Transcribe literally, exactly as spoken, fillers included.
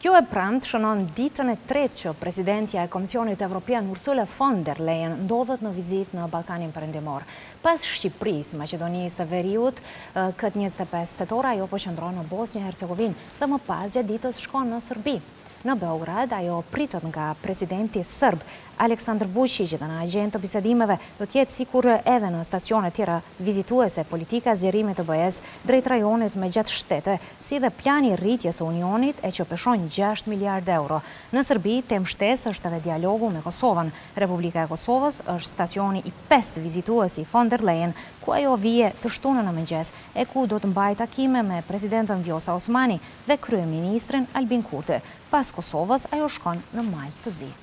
Kjo e premtë shënon ditën e tretë që presidentja e Komisionit Evropian Ursula von der Leyen ndodhet në vizitë në Ballkanin Perëndimor. Pas Shqipërisë, Maqedonisë së Veriut, këtë njëzet e pesë tetor ajo po qëndron në Bosnjë-Hercegovinë dhe më pas gjatë ditës shkon në Serbi. Në Beograd, ajo pritet nga presidenti sërb Aleksandar Vučić dhe në agjendë të bisedimeve do t'jetë sikur edhe në stacione tjera vizituese politika zgjerimit të B E-s drejt rajonit me gjatë shtete, si dhe plani rritjes së Unionit e që peshon gjashtë miliardë euro. Në Serbi, temë shtesë është edhe dialogu me Kosovën. Republika e Kosovës është stacioni i pestë vizituesi von der Leyen, ku ajo vije të shtunën në mëngjes e ku do të mbajë takime me presidentën Vjosa Osmani dhe kryeministrin Albin Kurti. Pas Kosovës, ajo shkon në Malë të Zi.